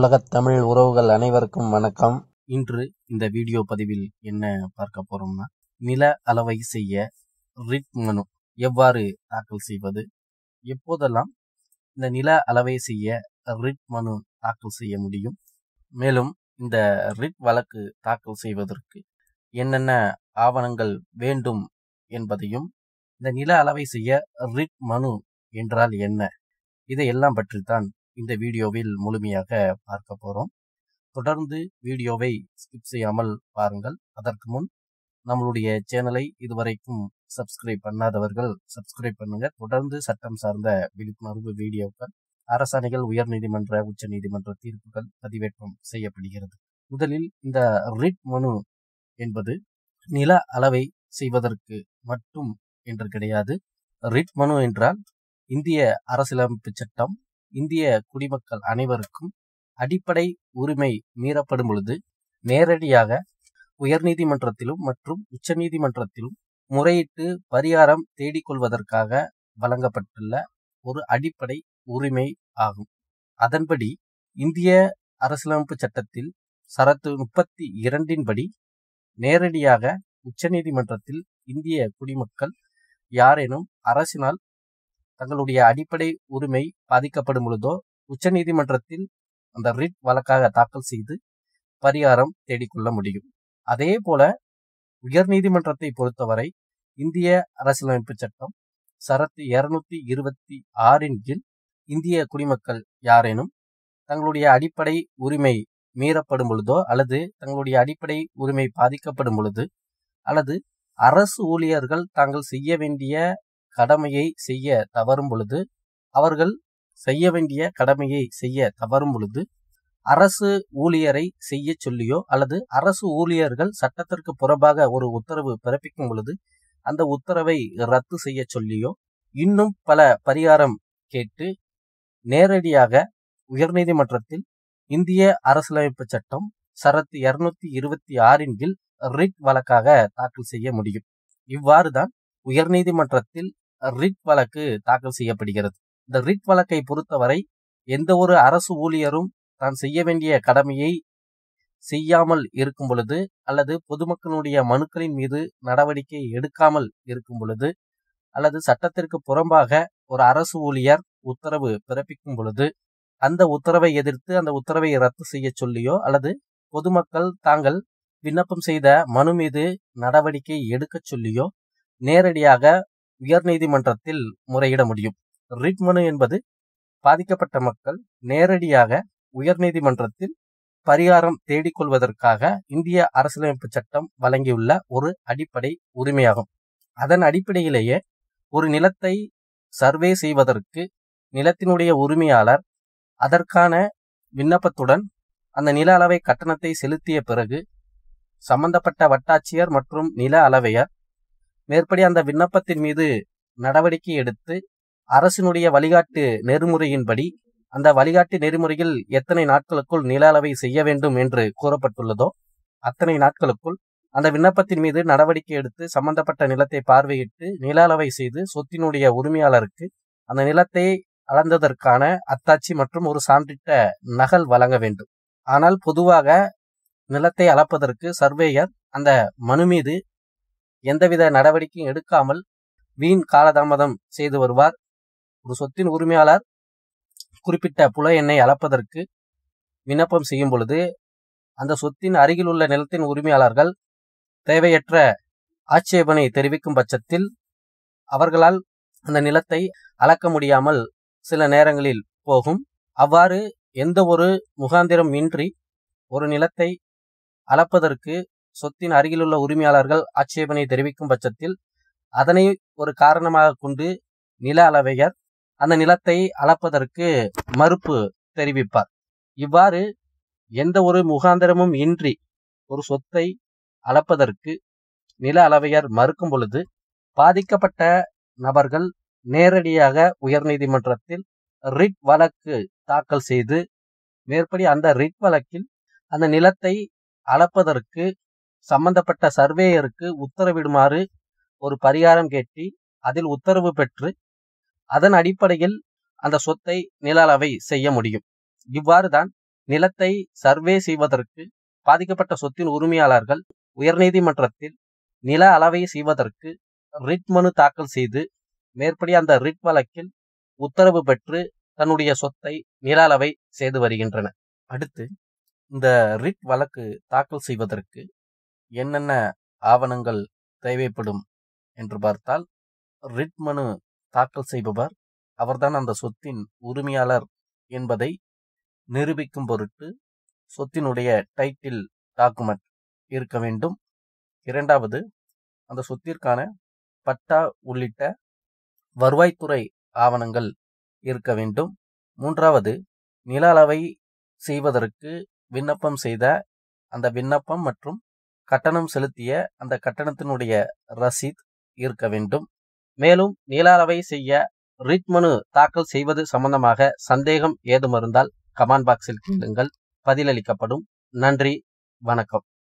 உலகத் தமிழ் உறவுகள் அனைவருக்கும் வணக்கம். இன்று இந்த வீடியோ பதிவில் என்ன பார்க்க போறோம்னா, நில அளவை செய்ய ரிட் மனு எவ்வாறு தாக்கல் செய்வது, எப்போதெல்லாம் இந்த நில அளவை செய்ய ரிட் மனு தாக்கல் செய்ய முடியும், மேலும் இந்த ரிட் வழக்கு தாக்கல் செய்வதற்கு என்னென்ன ஆவணங்கள் வேண்டும் என்பதையும், இந்த நில அளவை செய்ய ரிட் மனு என்றால் என்ன, இதையெல்லாம் பற்றித்தான் இந்த வீடியோவில் முழுமையாக பார்க்க போறோம். தொடர்ந்து வீடியோவை ஸ்கிப் செய்யாமல் பாருங்கள். அதற்கு முன் நம்மளுடைய சேனலை இதுவரைக்கும் சப்ஸ்கிரைப் பண்ணாதவர்கள் சப்ஸ்கிரைப் பண்ணுங்க. தொடர்ந்து சட்டம் சார்ந்த விழிப்புணர்வு வீடியோக்கள், அரசாணைகள், உயர்நீதிமன்ற, உச்ச நீதிமன்ற தீர்ப்புகள் பதிவேற்றம் செய்யப்படுகிறது. முதலில் இந்த ரிட் மனு என்பது நில அளவை செய்வதற்கு மட்டும் என்று கிடையாது. ரிட் மனு என்றால் இந்திய அரசியலமைப்பு சட்டம் இந்திய குடிமக்கள் அனைவருக்கும் அடிப்படை உரிமை மீறப்படும் பொழுது நேரடியாக உயர்நீதிமன்றத்திலும் மற்றும் உச்ச நீதிமன்றத்திலும் முறையிட்டு பரிகாரம் தேடிக்கொள்வதற்காக வழங்கப்பட்டுள்ள ஒரு அடிப்படை உரிமை ஆகும். அதன்படி இந்திய அரசியலமைப்பு சட்டத்தில் சரத்து 32 படி நேரடியாக உச்ச நீதிமன்றத்தில் இந்திய குடிமக்கள் யாரேனும் அரசினால் தங்களுடைய அடிப்படை உரிமை பாதிக்கப்படும் பொழுதோ உச்ச நீதிமன்றத்தில் அந்த ரிட் வழக்காக தாக்கல் செய்து பரிகாரம் தேடிக்கொள்ள முடியும். அதே போல உயர் நீதிமன்றத்தை பொறுத்தவரை இந்திய அரசியலமைப்பு சட்டம் சரத்து 226 கீழ் இந்திய குடிமக்கள் யாரேனும் தங்களுடைய அடிப்படை உரிமை மீறப்படும் பொழுதோ அல்லது தங்களுடைய அடிப்படை உரிமை பாதிக்கப்படும் பொழுது அல்லது அரசு ஊழியர்கள் தாங்கள் செய்ய வேண்டிய கடமையை செய்ய தவறும் பொழுது, அவர்கள் செய்ய வேண்டிய கடமையை செய்ய தவறும் பொழுது அரசு ஊழியரை செய்ய சொல்லியோ அல்லது அரசு ஊழியர்கள் சட்டத்திற்கு புறம்பாக ஒரு உத்தரவு பிறப்பிக்கும் பொழுது அந்த உத்தரவை ரத்து செய்ய சொல்லியோ இன்னும் பல பரிகாரம் கேட்டு நேரடியாக உயர்நீதிமன்றத்தில் இந்திய அரசியலமைப்பு சட்டம் சரத்து 226 கீழ் ரிட் வழக்காக தாக்கல் செய்ய முடியும். இவ்வாறுதான் உயர்நீதிமன்றத்தில் ரிட் வழக்கு தாக்கல் செய்யப்படுகிறது. இந்த ரிட் வழக்கை பொறுத்தவரை எந்த ஒரு அரசு ஊழியரும் தான் செய்ய வேண்டிய கடமையை செய்யாமல் இருக்கும் பொழுது அல்லது பொதுமக்களுடைய மனுக்களின் மீது நடவடிக்கை எடுக்காமல் இருக்கும் பொழுது அல்லது சட்டத்திற்கு புறம்பாக ஒரு அரசு ஊழியர் உத்தரவு பிறப்பிக்கும் பொழுது அந்த உத்தரவை எதிர்த்து அந்த உத்தரவை ரத்து செய்ய சொல்லியோ அல்லது பொதுமக்கள் தாங்கள் விண்ணப்பம் செய்த மனு மீது நடவடிக்கை எடுக்க சொல்லியோ நேரடியாக உயர்நீதிமன்றத்தில் முறையிட முடியும். ரிட் மனு என்பது பாதிக்கப்பட்ட மக்கள் நேரடியாக உயர்நீதிமன்றத்தில் பரிகாரம் தேடிக்கொள்வதற்காக இந்திய அரசியலமைப்பு சட்டம் வழங்கியுள்ள ஒரு அடிப்படை உரிமையாகும். அதன் அடிப்படையிலேயே ஒரு நிலத்தை சர்வே செய்வதற்கு நிலத்தினுடைய உரிமையாளர் அதற்கான விண்ணப்பத்துடன் அந்த நில அளவை கட்டணத்தை செலுத்திய பிறகு சம்பந்தப்பட்ட வட்டாட்சியர் மற்றும் நில அளவையர் மேற்படி அந்த விண்ணப்பத்தின் மீது நடவடிக்கை எடுத்து அரசினுடைய வழிகாட்டு நெறிமுறையின்படி அந்த வழிகாட்டு நெறிமுறையில் எத்தனை நாட்களுக்குள் நில அளவை செய்ய வேண்டும் என்று கூறப்பட்டுள்ளதோ அத்தனை நாட்களுக்குள் அந்த விண்ணப்பத்தின் மீது நடவடிக்கை எடுத்து சம்பந்தப்பட்ட நிலத்தை பார்வையிட்டு நில அளவை செய்து சொத்தினுடைய உரிமையாளருக்கு அந்த நிலத்தை அளந்ததற்கான அத்தாட்சி மற்றும் ஒரு சான்றிட்ட நகல் வழங்க வேண்டும். ஆனால் பொதுவாக நிலத்தை அளப்பதற்கு சர்வேயர் அந்த மனு மீது எந்தவித நடவடிக்கையும் எடுக்காமல் வீண் காலதாமதம் செய்து வருவார். ஒரு சொத்தின் உரிமையாளர் குறிப்பிட்ட புல எண்ணை அளப்பதற்கு விண்ணப்பம் செய்யும் பொழுது அந்த சொத்தின் அருகில் உள்ள நிலத்தின் உரிமையாளர்கள் தேவையற்ற ஆட்சேபனை தெரிவிக்கும் பட்சத்தில் அவர்களால் அந்த நிலத்தை அளக்க முடியாமல் சில நேரங்களில் போகும். அவ்வாறு எந்த ஒரு முகாந்திரம் இன்றி ஒரு நிலத்தை அளப்பதற்கு சொத்தின் அருகிலுள்ள உரிமையாளர்கள் ஆட்சேபனை தெரிவிக்கும் பட்சத்தில் அதனை ஒரு காரணமாக கொண்டு நில அளவையர் அந்த நிலத்தை அளப்பதற்கு மறுப்பு தெரிவிப்பார். இவ்வாறு எந்த ஒரு முகாந்திரமும் இன்றி ஒரு சொத்தை அளப்பதற்கு நில அளவையர் மறுக்கும் பொழுது பாதிக்கப்பட்ட நபர்கள் நேரடியாக உயர்நீதிமன்றத்தில் ரிட் வழக்கு தாக்கல் செய்து மேற்படி அந்த ரிட் வழக்கில் அந்த நிலத்தை அளப்பதற்கு சம்பந்தப்பட்ட சர்வேயருக்கு உத்தரவிடுமாறு ஒரு பரிகாரம் கேட்டு அதில் உத்தரவு பெற்று அதன் அடிப்படையில் அந்த சொத்தை நில அளவை செய்ய முடியும். இவ்வாறுதான் நிலத்தை சர்வே செய்வதற்கு பாதிக்கப்பட்ட சொத்தின் உரிமையாளர்கள் உயர்நீதிமன்றத்தில் நில அளவை செய்வதற்கு ரிட் மனு தாக்கல் செய்து மேற்படி அந்த ரிட் வழக்கில் உத்தரவு பெற்று தன்னுடைய சொத்தை நில அளவை செய்து வருகின்றனர். அடுத்து இந்த ரிட் வழக்கு தாக்கல் செய்வதற்கு என்னென்ன ஆவணங்கள் தேவைப்படும் என்று பார்த்தால், ரிட் மனு தாக்கல் செய்பவர் அவர்தான் அந்த சொத்தின் உரிமையாளர் என்பதை நிரூபிக்கும் பொருட்டு சொத்தினுடைய டைட்டில் டாக்குமெண்ட் இருக்க வேண்டும். இரண்டாவது, அந்த சொத்திற்கான பட்டா உள்ளிட்ட வருவாய்த்துறை ஆவணங்கள் இருக்க வேண்டும். மூன்றாவது, நில அளவை செய்வதற்கு விண்ணப்பம் செய்த அந்த விண்ணப்பம் மற்றும் கட்டணம் செலுத்திய அந்த கட்டணத்தினுடைய ரசீத் இருக்க வேண்டும். மேலும் நில அளவை செய்ய ரிட் மனு தாக்கல் செய்வது சம்பந்தமாக சந்தேகம் ஏதும் இருந்தால் கமெண்ட் பாக்ஸில் கேளுங்கள், பதிலளிக்கப்படும். நன்றி, வணக்கம்.